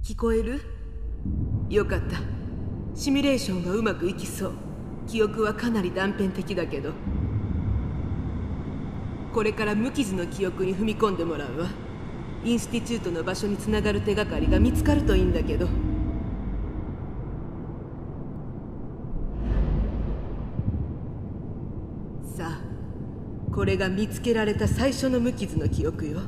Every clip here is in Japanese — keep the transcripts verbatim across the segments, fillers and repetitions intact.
聞こえる？よかった。シミュレーションがうまくいきそう。記憶はかなり断片的だけど、これから無傷の記憶に踏み込んでもらうわ。インスティチュートの場所につながる手がかりが見つかるといいんだけど。さあ、これが見つけられた最初の無傷の記憶よ。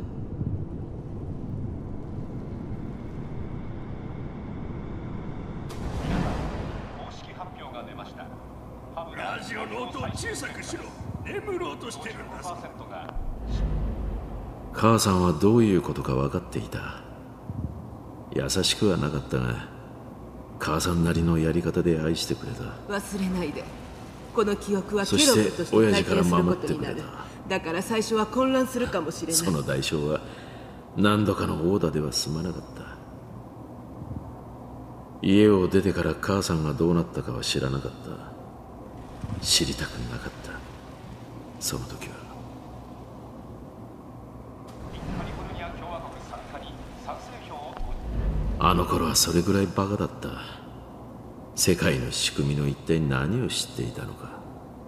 ラジオの音を小さくしろ。眠ろうとしてるんだぞ。 母さんはどういうことか分かっていた。優しくはなかったが、母さんなりのやり方で愛してくれた。 忘れないで。この記憶はケロッグとして体験することになる。だから最初は混乱するかもしれない。 その代償は何度かの殴打では済まなかった。家を出てから母さんがどうなったかは知らなかった。知りたくなかった。その時はあの頃はそれぐらいバカだった。世界の仕組みの一体何を知っていたのか。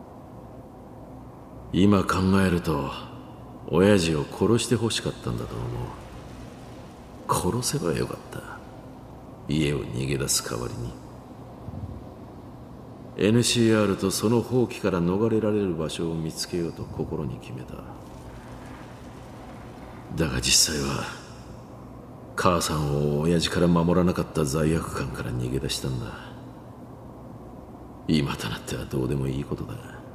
今考えると親父を殺してほしかったんだと思う。殺せばよかった。家を逃げ出す代わりに。エヌシーアール とその放棄から逃れられる場所を見つけようと心に決めた。だが実際は母さんを親父から守らなかった罪悪感から逃げ出したんだ。今となってはどうでもいいことだ。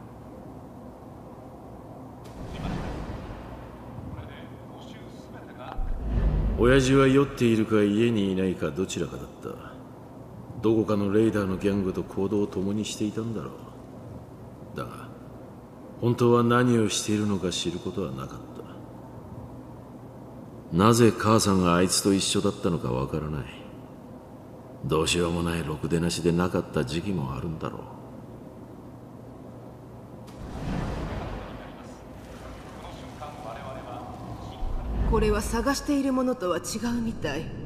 親父は酔っているか家にいないかどちらかだった。どこかのレイダーのギャングと行動を共にしていたんだろう。だが本当は何をしているのか知ることはなかった。なぜ母さんがあいつと一緒だったのかわからない。どうしようもないろくでなしでなかった時期もあるんだろう。 これは探しているものとは違うみたい。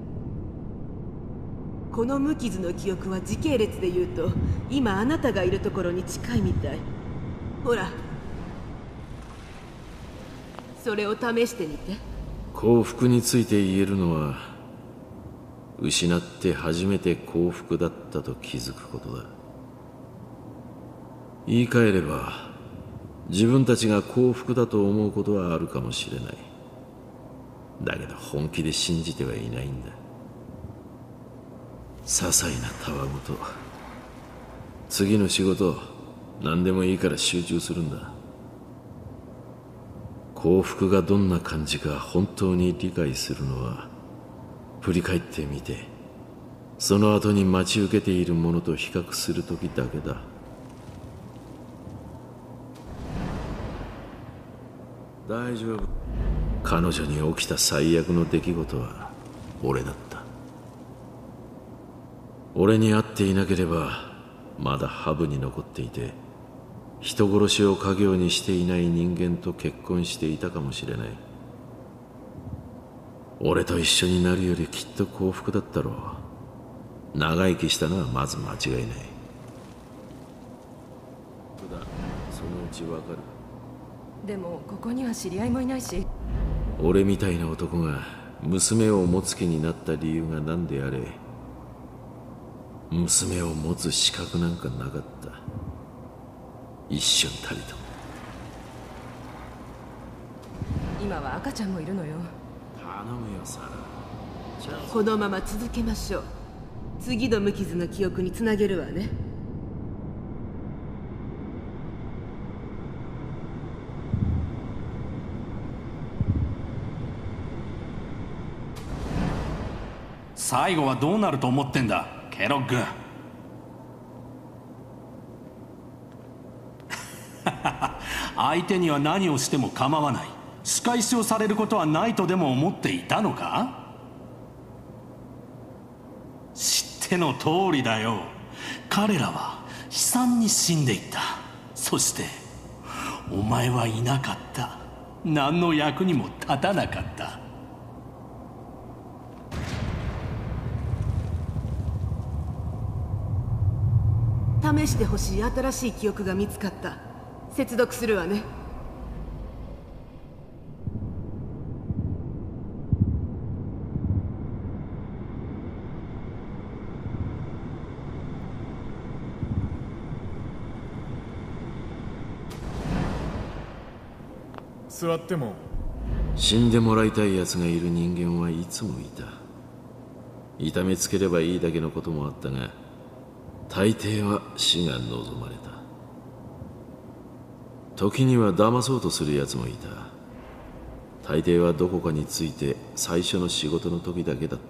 この無傷の記憶は時系列で言うと今あなたがいるところに近いみたい。ほら、それを試してみて。 幸福について言えるのは失って初めて幸福だったと気づくことだ。言い換えれば自分たちが幸福だと思うことはあるかもしれない。だけど本気で信じてはいないんだ。些細なたわごと。次の仕事何でもいいから集中するんだ。幸福がどんな感じか本当に理解するのは振り返ってみてその後に待ち受けているものと比較するときだけだ。大丈夫。彼女に起きた最悪の出来事は俺だった。俺に会っていなければまだハブに残っていて人殺しを家業にしていない人間と結婚していたかもしれない。俺と一緒になるよりきっと幸福だったろう。長生きしたのはまず間違いない。そのうちわかる。 でもここには知り合いもいないし。 俺みたいな男が娘を持つ気になった理由が何であれ娘を持つ資格なんかなかった。一瞬たりとも。 今は赤ちゃんもいるのよ。 頼むよサラ。 このまま続けましょう。次の無傷の記憶につなげるわね。 最後はどうなると思ってんだケロッグ。相手には何をしても構わない、仕返しをされることはないとでも思っていたのか。知っての通りだよ。彼らは悲惨に死んでいった。そしてお前はいなかった。何の役にも立たなかった。 試してほしい新しい記憶が見つかった。接続するわね。 座っても。 死んでもらいたい奴がいる人間はいつもいた。痛めつければいいだけのこともあったが、大抵は死が望まれた。時には騙そうとする奴もいた。大抵はどこかについて最初の仕事の時だけだった。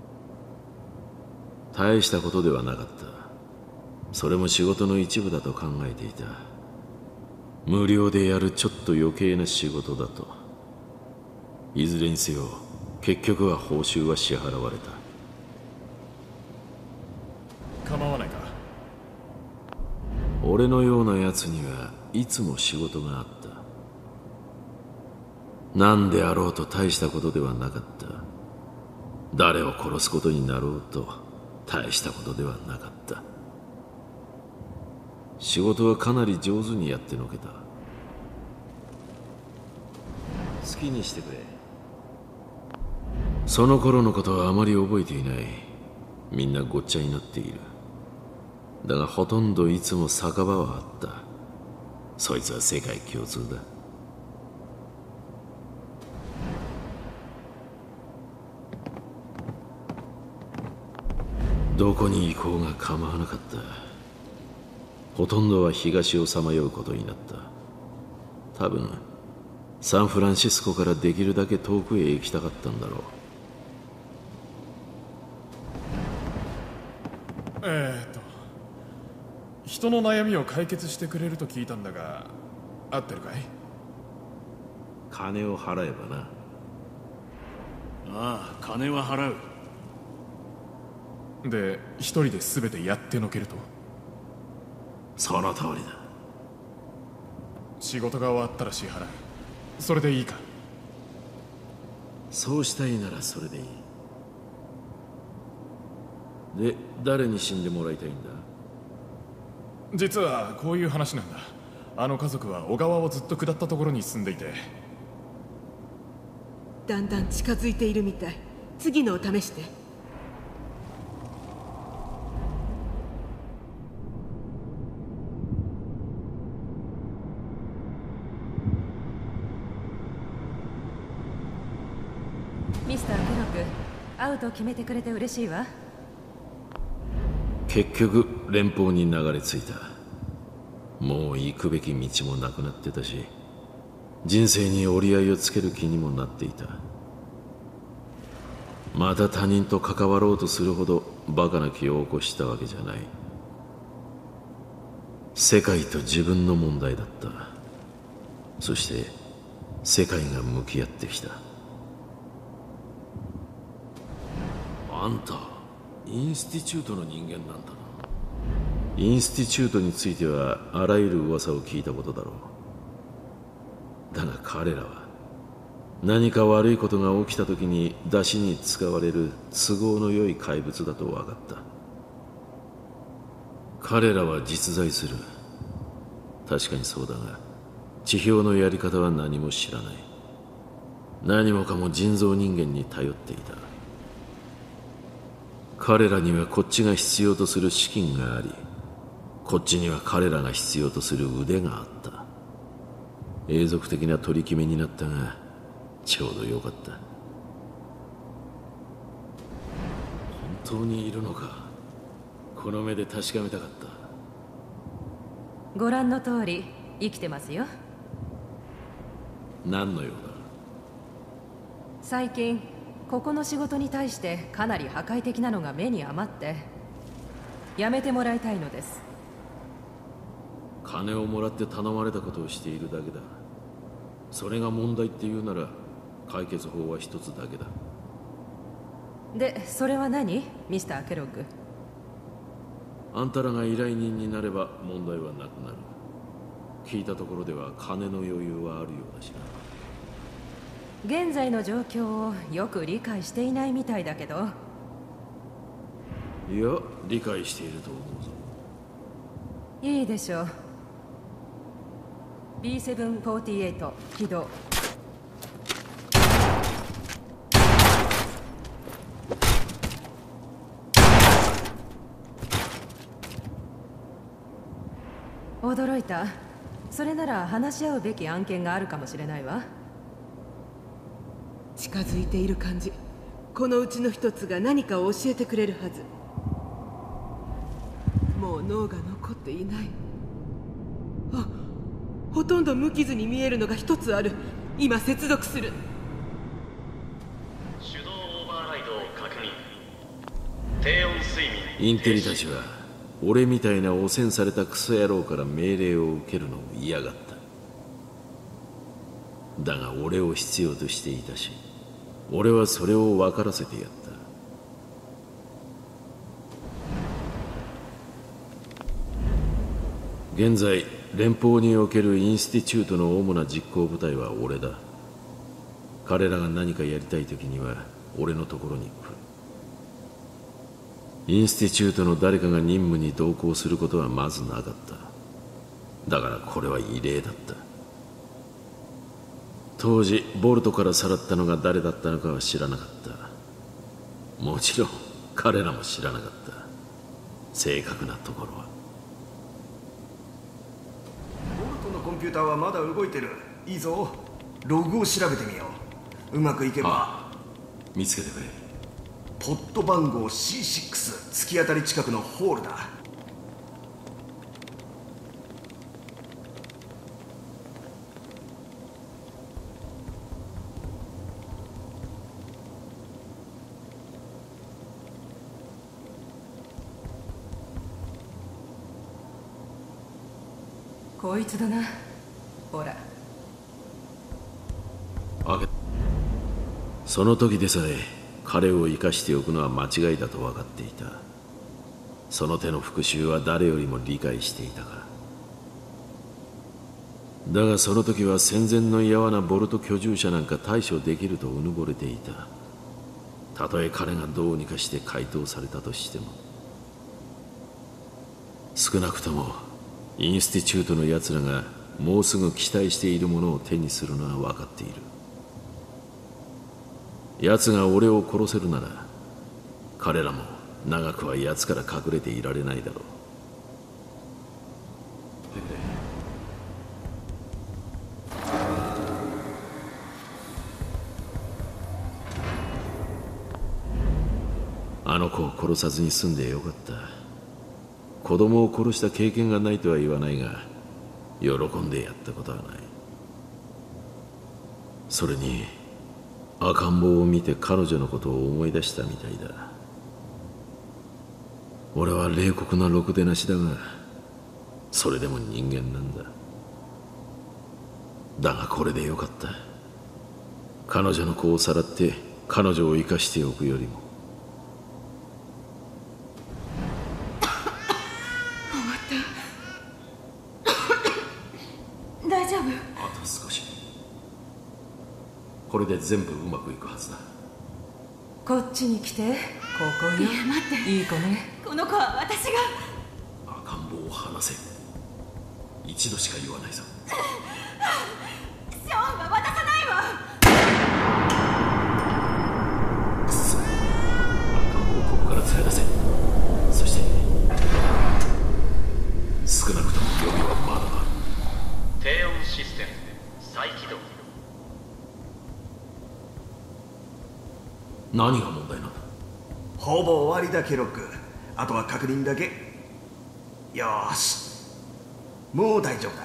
大したことではなかった。それも仕事の一部だと考えていた。無料でやるちょっと余計な仕事だと。いずれにせよ結局は報酬は支払われた。 構わないか。 俺のような奴にはいつも仕事があった。何であろうと大したことではなかった。誰を殺すことになろうと大したことではなかった。仕事はかなり上手にやってのけた。好きにしてくれ。その頃のことはあまり覚えていない。みんなごっちゃになっている。だがほとんどいつも酒場はあった。そいつは世界共通だ。どこに行こうが構わなかった。ほとんどは東をさまようことになった。多分サンフランシスコからできるだけ遠くへ行きたかったんだろう。 えーっと人の悩みを解決してくれると聞いたんだが、合ってるかい？ 金を払えばな。 ああ、金は払う。 で、一人で全てやってのけると？ その通りだ。 仕事が終わったら支払う。それでいいか？ そうしたいならそれでいい。で、誰に死んでもらいたいんだ？ 実はこういう話なんだ。あの家族は小川をずっと下ったところに住んでいて。 だんだん近づいているみたい。次のを試して。 ミスター・ケロック、会うと決めてくれて嬉しいわ。 結局連邦に流れ着いた。もう行くべき道もなくなってたし、人生に折り合いをつける気にもなっていた。また他人と関わろうとするほどバカな気を起こしたわけじゃない。世界と自分の問題だった。そして世界が向き合ってきた。あんたインスティチュートの人間なんだな。インスティチュートについてはあらゆる噂を聞いたことだろう。だが彼らは何か悪いことが起きた時に出しに使われる都合の良い怪物だと分かった。彼らは実在する。確かにそうだが、地表のやり方は何も知らない。何もかも人造人間に頼っていた。彼らにはこっちが必要とする資金があり、こっちには彼らが必要とする腕があった。永続的な取り決めになったが、ちょうどよかった。本当にいるのか。この目で確かめたかった。 ご覧の通り生きてますよ。 何の用だ？ 最近ここの仕事に対してかなり破壊的なのが目に余ってやめてもらいたいのです。 金をもらって頼まれたことをしているだけだ。それが問題って言うなら解決法は一つだけだ。 で、それは何？ミスター・ケロッグ。 あんたらが依頼人になれば問題はなくなる。聞いたところでは金の余裕はあるようだしな。 現在の状況をよく理解していないみたいだけど。 いや、理解していると思うぞ。 いいでしょう。 ビーセブンフォーティーエイト 起動。驚いた。それなら話し合うべき案件があるかもしれないわ。 近づいている感じ。このうちの一つが何かを教えてくれるはず。もう脳が残っていない。あ、ほとんど無傷に見えるのが一つある。今接続する。 手動オーバーライドを確認。低温睡眠。 インテリたちは俺みたいな汚染されたクソ野郎から命令を受けるのを嫌がった。だが俺を必要としていたし、俺はそれを分からせてやった。現在連邦におけるインスティチュートの主な実行部隊は俺だ。彼らが何かやりたい時には俺のところに来る。インスティチュートの誰かが任務に同行することはまずなかった。だからこれは異例だった。当時ボルトからさらったのが誰だったのかは知らなかった。もちろん彼らも知らなかった。正確なところは。 ボルトのコンピューターはまだ動いてる。いいぞ、ログを調べてみよう。うまくいけば。 ああ、見つけてくれ。 ポット番号 シーシックス、 突き当たり近くのホールだ。 こいつだな。ほら。 あげその時でさえ彼を生かしておくのは間違いだと分かっていた。その手の復讐は誰よりも理解していたから。だがその時は戦前の柔なボルト居住者なんか対処できるとうぬぼれていた。たとえ彼がどうにかして解凍されたとしても。少なくともインスティチュートの奴らがもうすぐ期待しているものを手にするのは分かっている。奴が俺を殺せるなら彼らも長くは奴から隠れていられないだろう。あの子を殺さずに済んでよかった。子供を殺した経験がないとは言わないが、喜んでやったことはない。それに赤ん坊を見て彼女のことを思い出したみたいだ。俺は冷酷なろくでなしだが、それでも人間なんだ。だがこれでよかった。彼女の子をさらって彼女を生かしておくよりも。 大丈夫？ あと少し。これで全部うまくいくはずだ。 こっちに来て。ここよ。 いや待って、 いい子ね。 この子は私が。 赤ん坊を離せ。一度しか言わないぞ。 ショーンは渡さないわ。 くそ、赤ん坊をここから連れ出せ。そして少なくとも予備はまだある。 低温システム再起動。 何が問題なんだ？ ほぼ終わりだケロック。あとは確認だけ。よーし、もう大丈夫だ。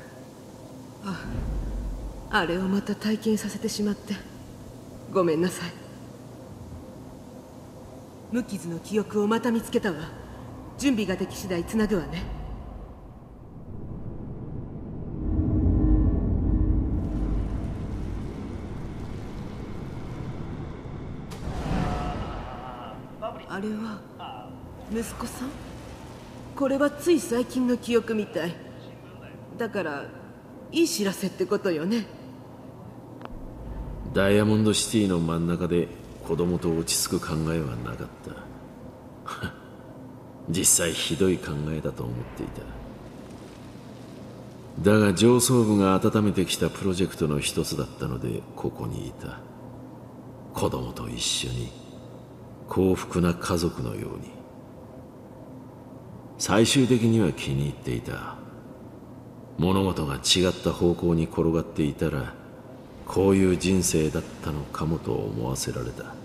ああれをまた体験させてしまってごめんなさい。無傷の記憶をまた見つけたわ。準備ができ次第つなぐわね。あれは息子さん？これはつい最近の記憶みたいだからいい知らせってことよね。 ダイヤモンドシティの真ん中で子供と落ち着く考えはなかった実際ひどい考えだと思っていた。 だが上層部が温めてきたプロジェクトの一つだったのでここにいた。子供と一緒に幸福な家族のように。最終的には気に入っていた。物事が違った方向に転がっていたらこういう人生だったのかもと思わせられた。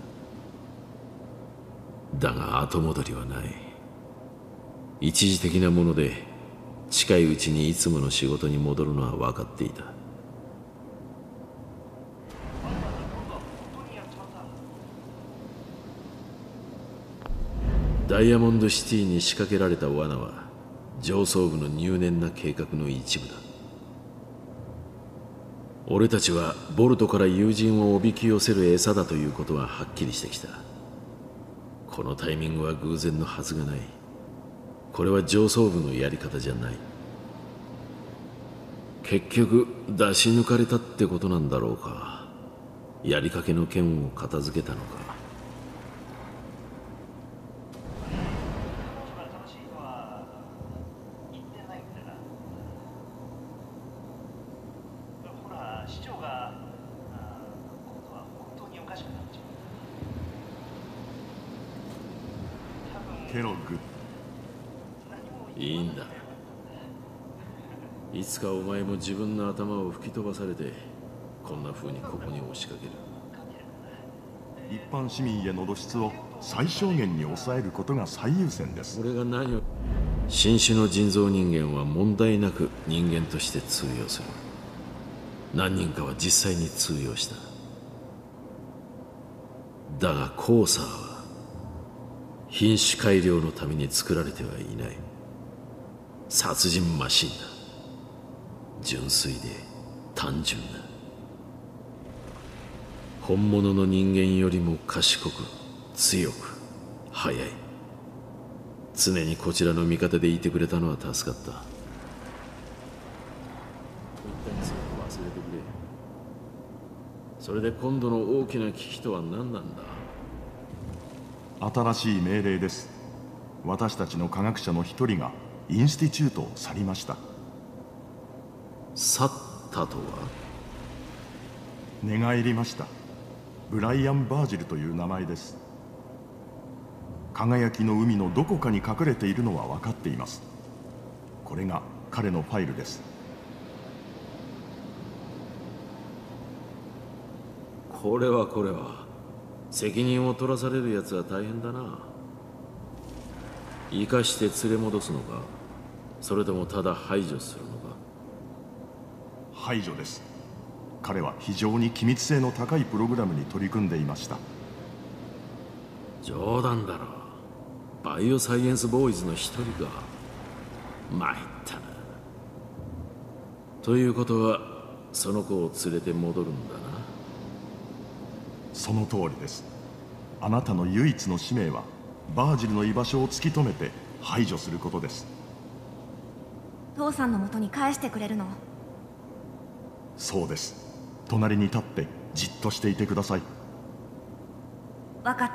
だが後戻りはない。一時的なもので近いうちにいつもの仕事に戻るのは分かっていた。ダイヤモンドシティに仕掛けられた罠は上層部の入念な計画の一部だ。俺たちはボルトから友人をおびき寄せる餌だということははっきりしてきた。このタイミングは偶然のはずがない。これは上層部のやり方じゃない。結局出し抜かれたってことなんだろうか。やりかけの件を片付けたのか。 ケロッグ。 いいんだ。いつかお前も自分の頭を吹き飛ばされてこんな風にここに押しかける。 一般市民への露出を最小限に抑えることが最優先です。 俺が何を新種の人造人間は問題なく人間として通用する。何人かは実際に通用した。だがコーサーは品種改良のために作られてはいない。殺人マシンだ。純粋で単純な。本物の人間よりも賢く強く速い。常にこちらの味方でいてくれたのは助かった。こういったに忘れてくれ。それで今度の大きな危機とは何なんだ。 新しい命令です。私たちの科学者の一人がインスティチュートを去りました。 去ったとは？ 寝返りました。ブライアン・バージルという名前です。輝きの海のどこかに隠れているのは分かっています。これが彼のファイルです。 これはこれは責任を取らされるやつは大変だな。生かして連れ戻すのか、それともただ排除するのか。 排除です。彼は非常に機密性の高いプログラムに取り組んでいました。 冗談だろ。バイオサイエンスボーイズの一人が。参ったな。ということはその子を連れて戻るんだな。 その通りです。あなたの唯一の使命はバージルの居場所を突き止めて排除することです。 父さんの元に返してくれるの？ そうです。隣に立ってじっとしていてください。 わかった。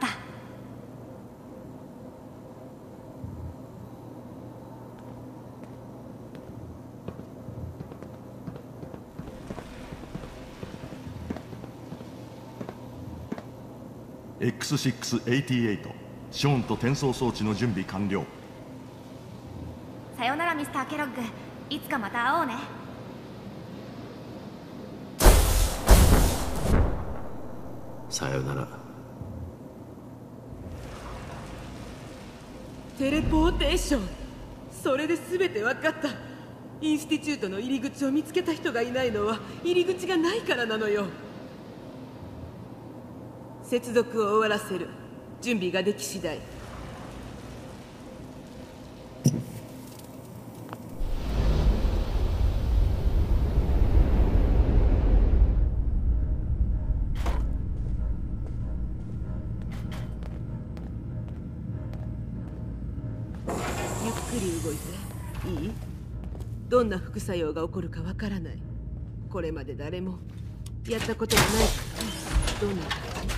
エックスろくはちじゅうはち ショーンと転送装置の準備完了。 さよならミスター・ケロッグ。いつかまた会おうね。 さよなら。 テレポーテーション。それで全て分かった。インスティチュートの入り口を見つけた人がいないのは入り口がないからなのよ。接続を終わらせる。準備ができ次第。ゆっくり動いていい？どんな副作用が起こるかわからない。これまで誰もやったことがないから。どんな感じ？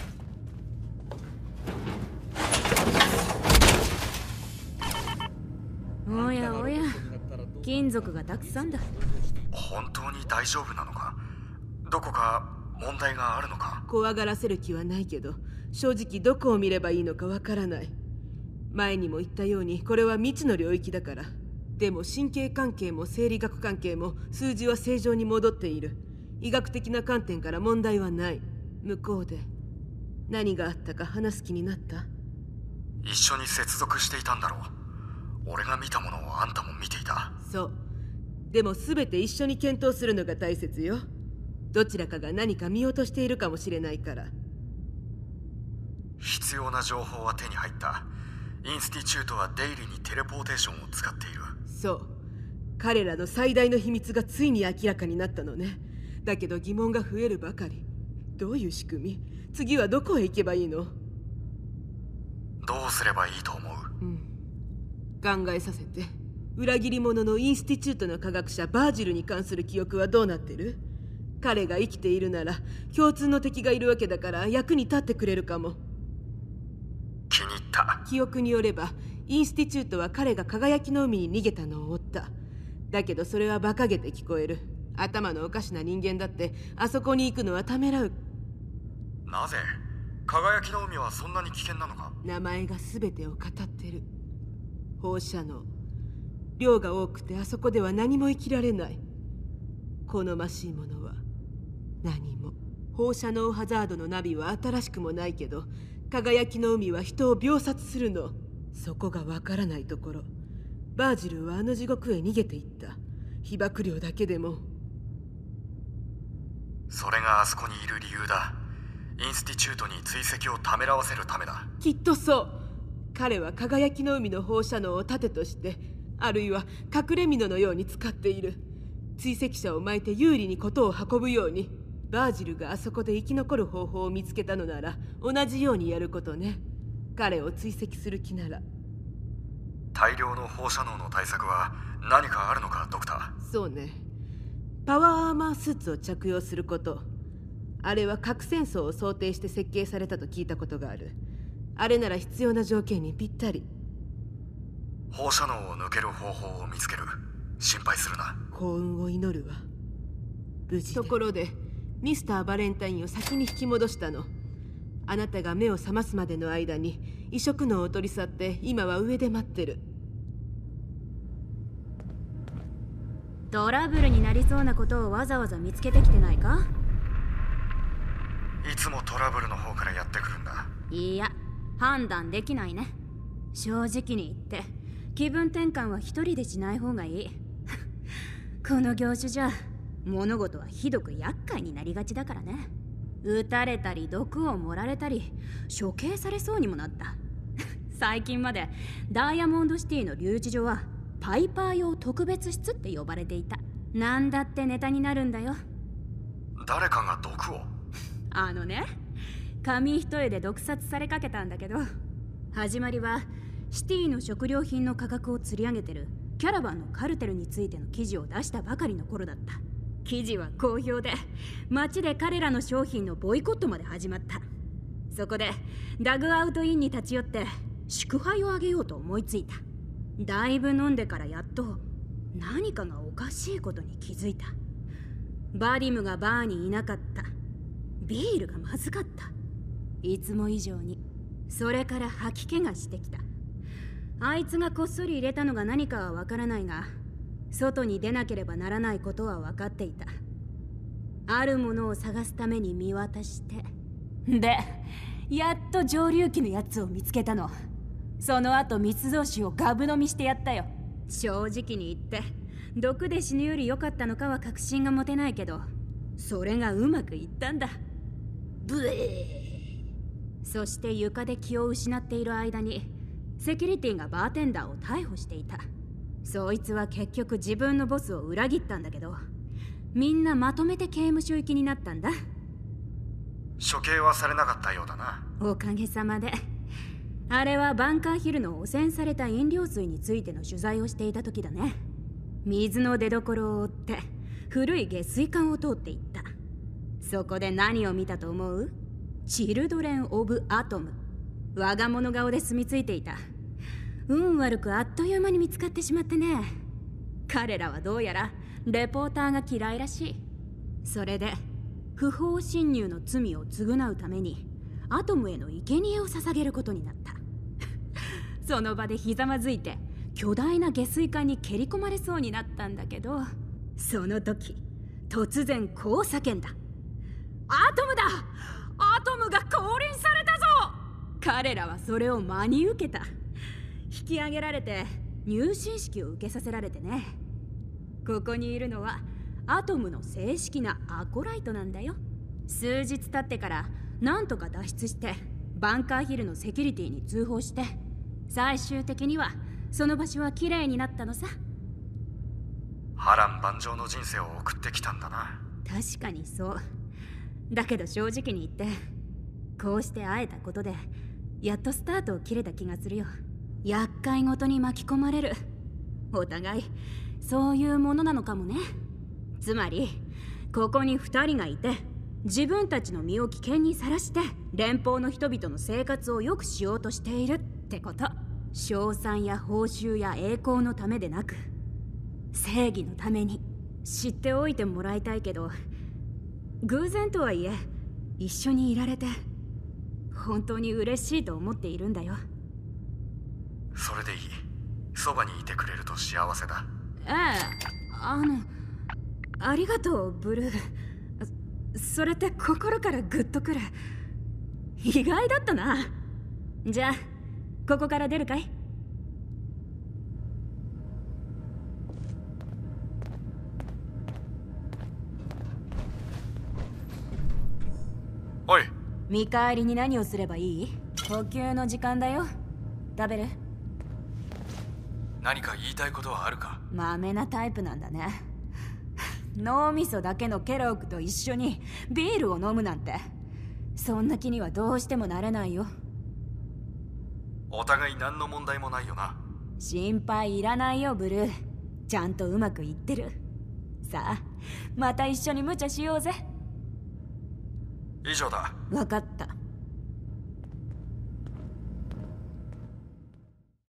おやおや、金属がたくさんだ。 本当に大丈夫なのか？どこか問題があるのか？ 怖がらせる気はないけど、正直どこを見ればいいのかわからない。前にも言ったようにこれは未知の領域だから。でも神経関係も生理学関係も数字は正常に戻っている。医学的な観点から問題はない。向こうで何があったか話す気になった？ 一緒に接続していたんだろう。俺が見たものをあんたも見ていた。 そう。でも全て一緒に検討するのが大切よ。どちらかが何か見落としているかもしれないから。 必要な情報は手に入った。インスティチュートはデイリーにテレポーテーションを使っている。 そう。彼らの最大の秘密がついに明らかになったのね。だけど疑問が増えるばかり。どういう仕組み？次はどこへ行けばいいの？ どうすればいいと思う？ うん。考えさせて。裏切り者のインスティチュートの科学者バージルに関する記憶はどうなってる？彼が生きているなら共通の敵がいるわけだから役に立ってくれるかも。 気に入った。 記憶によればインスティチュートは彼が輝きの海に逃げたのを追った。だけどそれは馬鹿げて聞こえる。頭のおかしな人間だってあそこに行くのはためらう。 なぜ？輝きの海はそんなに危険なのか？ 名前が全てを語ってる。放射能。量が多くてあそこでは何も生きられない。好ましいものは何も。放射能ハザードのナビは新しくもないけど、輝きの海は人を秒殺するの。そこがわからないところ。バージルはあの地獄へ逃げていった。被爆量だけでも。 それがあそこにいる理由だ。インスティチュートに追跡をためらわせるためだ。 きっとそう。彼は輝きの海の放射能を盾として、あるいは隠れ蓑のように使っている。追跡者を巻いて有利に事を運ぶように。バージルがあそこで生き残る方法を見つけたのなら同じようにやることね。彼を追跡する気なら。 大量の放射能の対策は何かあるのか、ドクター？そうね。パワーアーマースーツを着用すること。あれは核戦争を想定して設計されたと聞いたことがある。あれなら必要な条件にぴったり。 放射能を抜ける方法を見つける。心配するな。 幸運を祈るわ。無事で。ところでミスター・バレンタインを先に引き戻したの。あなたが目を覚ますまでの間に移植能を取り去って今は上で待ってる。 トラブルになりそうなことをわざわざ見つけてきてないか？ いつもトラブルの方からやってくるんだ。 いや、判断できないね。正直に言って気分転換は一人でしない方がいい。この業種じゃ物事はひどく厄介になりがちだからね。撃たれたり毒を盛られたり処刑されそうにもなった。最近までダイヤモンドシティの留置所はパイパー用特別室って呼ばれていた。なんだってネタになるんだよ。 誰かが毒を？ あのね、紙一重で毒殺されかけたんだけど、始まりはシティの食料品の価格を釣り上げてるキャラバンのカルテルについての記事を出したばかりの頃だった。記事は好評で街で彼らの商品のボイコットまで始まった。そこでダグアウトインに立ち寄って祝杯をあげようと思いついた。だいぶ飲んでからやっと何かがおかしいことに気づいた。バリムがバーにいなかった。ビールがまずかった。いつも以上に。それから吐き気がしてきた。あいつがこっそり入れたのが何かはわからないが、外に出なければならないことは分かっていた。あるものを探すために見渡して、でやっと蒸留機のやつを見つけたの。その後密造酒をガブ飲みしてやったよ。正直に言って毒で死ぬより良かったのかは確信が持てないけど、それがうまくいったんだ。ブエー。そして床で気を失っている間にセキュリティがバーテンダーを逮捕していた。そいつは結局自分のボスを裏切ったんだけど、みんなまとめて刑務所行きになったんだ。 処刑はされなかったようだな。 おかげさまで。あれはバンカーヒルの汚染された飲料水についての取材をしていた時だね。水の出所を追って古い下水管を通っていった。そこで何を見たと思う？チルドレン・オブ・アトム。我が物顔で住み着いていた。運悪くあっという間に見つかってしまってね。彼らはどうやらレポーターが嫌いらしい。それで不法侵入の罪を償うためにアトムへの生贄を捧げることになった。その場でひざまずいて巨大な下水管に蹴り込まれそうになったんだけど、その時突然こう叫んだ。アトムだ！アトムが降臨されたぞ！彼らはそれを真に受けた。引き上げられて入信式を受けさせられてね。ここにいるのはアトムの正式なアコライトなんだよ。数日経ってからなんとか脱出してバンカーヒルのセキュリティに通報して、最終的にはその場所はきれいになったのさ。 波乱万丈の人生を送ってきたんだな。 確かにそうだけど、正直に言ってこうして会えたことでやっとスタートを切れた気がするよ。厄介ごとに巻き込まれる、お互いそういうものなのかもね。つまりここに二人がいて自分たちの身を危険にさらして連邦の人々の生活を良くしようとしているってこと。賞賛や報酬や栄光のためでなく正義のために。知っておいてもらいたいけど、偶然とはいえ一緒にいられて本当に嬉しいと思っているんだよ。 それでいい。そばにいてくれると幸せだ。 ええ、あのありがとうブルー。それって心からグッとくる。意外だったな。じゃあここから出るかい？ おい。 見返りに何をすればいい？呼吸の時間だよ。食べる？ 何か言いたいことはあるか？ マメなタイプなんだね。脳みそだけのケロッグと一緒にビールを飲むなんて、そんな気にはどうしてもなれないよ。 お互い何の問題もないよな。 心配いらないよブルー。ちゃんとうまくいってる。さあまた一緒に無茶しようぜ。 以上だ。 分かった。